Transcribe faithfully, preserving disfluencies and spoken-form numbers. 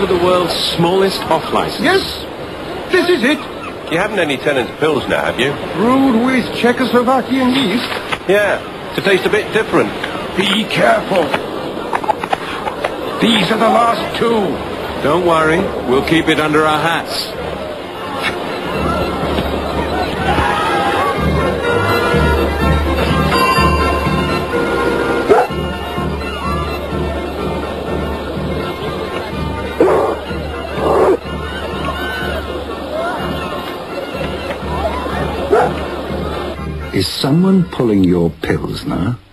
for the world's smallest off-license? Yes, this is it. You haven't any Tennants Pilsner, have you? Brewed with Czechoslovakian yeast. Yeah, to taste a bit different. Be careful. These are the last two. Don't worry, we'll keep it under our hats. Is someone pulling your Pilsner?